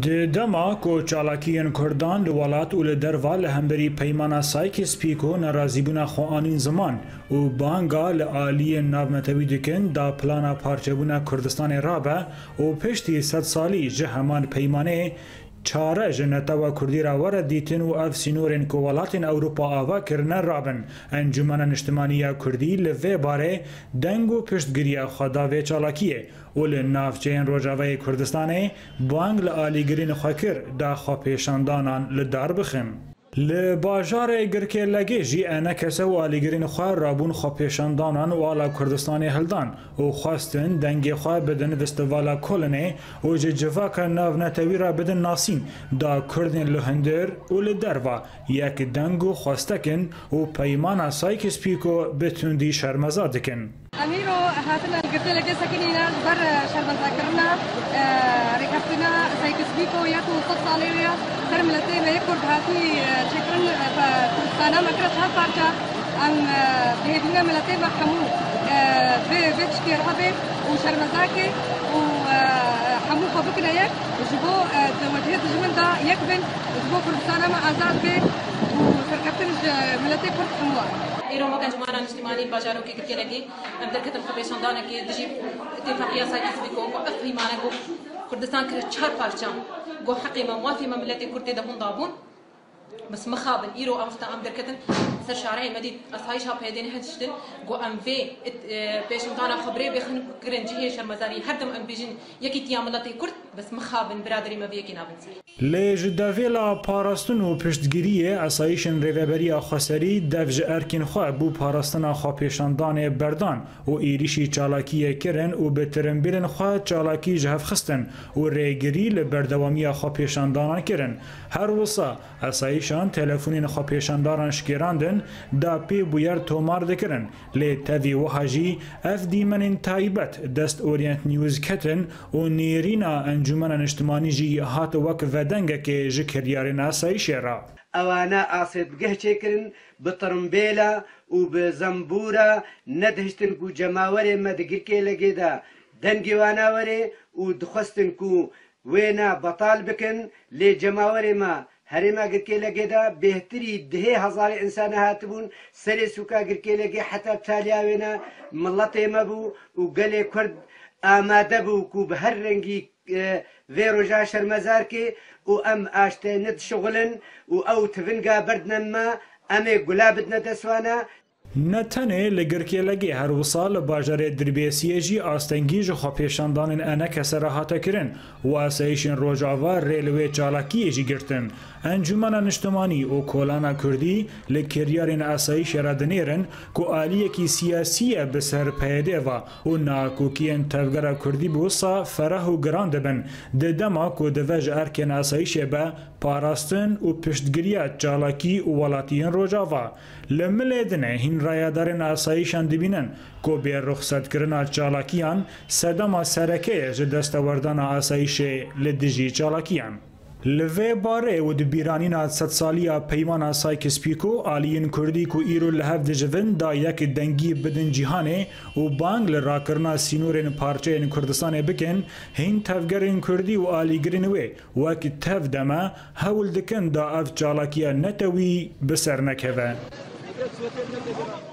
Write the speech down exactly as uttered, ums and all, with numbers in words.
دما کو چالاکیان کردان لولات و لدروا لهمبری پیمانا سایکس پیکو نرازیبونا خوانین زمان و بانگا لعالی ناونتوی دکن دا پلانا پارچبونا کردستان رابه و پشتی صد سالی جهمان پیمانه چاره جنتوا کردی را ورد دیتن و اف سینورین کوالاتین اوروپا آوا کرنه رابن انجمن اجتماعی کردی لوی باره دنگ و پشتگیری خداوی چالاکیه و لنافچین روجاوی کردستانه بانگ لآلیگرین خاکر دا خواپیشاندانان لدار بخن. لباجار گرکه لگه جی انا کسا و آلیگرین خواه رابون خواپیشاندانان و آلا کردستان هلدان و خواستن دنگ خواه بدن وستوالا کلنه و جه جواکا ناو نتوی را بدن ناسین دا کردن لهندر و لدروا یک دنگو خواستکن و پیمان سایکس پیکو بتوندی شرمزا دکن. أميرو هاتنا القرد لقى ساكنين بر شربن ذاكرنا ركبتنا سايكس بيكو ياكو صد صاليريا كرملتي ما يكرد هاتي شكرن فكرستانا مكرت ها بارجا أن بهدنا ملتي محمو بيتش كيرهبي وشرمزاكي وحمو خبكنا يك وجبو وجهة الجمل دا يكبن وجبو كرستانا ما آزاد بي وفركبتنا ملتي كرد حموها ایران ما کنج ماران اجتماعی بازارو کی کرده لگی ام درکت خبرساندانه کی دجی اتفاقیه سایت بیکو و افری مانه گو کردستان کرد چهار پارچام گو حقی موافی مملکت کرد دهون دابون بس مخابن ایرو امفتا ام درکتن سر شارعی مدید اصحایش ها پیدین هدشتن گو ام في پیشمتانا خبری بخن کرن جهی شرمزاری هر دم ام بیجن یکی تیاملاتی کرد بس مخابن برادری ما بیکی نابنسی. لجداویلا پاراستن و پشتگیری اسایشن ریوبری خسری دفج ارکین خواه بو پاراستن خواپیشاندان بردان و ایریشی چالاکی کرن و به ترنبیرن خواه چالاکی جهف خستن و ریگری لبردوامی خواپیشاندانان کرن. هر وصا اسایشان تلفونین خواپیشانداران شکراندن دا پی بویر تومار دکرن لی تاوی وحاجی اف دیمن تایبت دست اورینت نیوز کتن و نیرینا انجمن اجتماعی جی هات وک ودنگ که جکریار ناسایش را اوانا آسد بگه چکرن بطرمبیلا و بزنبورا ندهشتن کو جماوری مدگر که لگه دا دنگی وانا وری و دخستن کو وینا بطال بکن لی جماوری ما هرما گرکی لگه دا بهتری ده هزار انسان هاتبون سری سوکا گرکی لگه حتی تالیاوینا ملت ما بو و گلی کرد آماده بو کو به هر رنگی ویروجا شرمزار که و ام آشته ند شغلن و او تفنگا بردن ما امه گلابت ندسوانا نتنه لگرکی لگی هر وصال باجر دربیسیه جی آستنگی جو خواپیشاندان انا کسر هاتا کرن و اسایشن روجاوا ریلوی چالاکی جی گرتن انجمن اجتماعی و کولانا کردی لکریارن اسایش را دنیرن کو آلیه کی سیاسیه بسر پیده و و ناکوکین تفگر کردی بوسا فرح و گراند بن ددما کو دوج ارکن اسایش با پاراستن و پشتگیری چالاکی و ولاتین روجاوا لملدنه هین رایدارن اسایشان دبینن کو به رخصت کردن چالاکیان صدما سرکه جدستوردن اسایش لدجی چالاکیان لوی باره و دبیرانین صد سالیا پیمان سایکس پیکو آلیین کردی کو ایرو لحف دجوین دا یک دنگی بدن جیهانه و بانگ لراکرنا سینورین پارچه کردستان بکن هین تفگرین کردی و آلیگرین وی وکی تف دما هول دکن دا اف چالاکیا نتوی بسر نکوه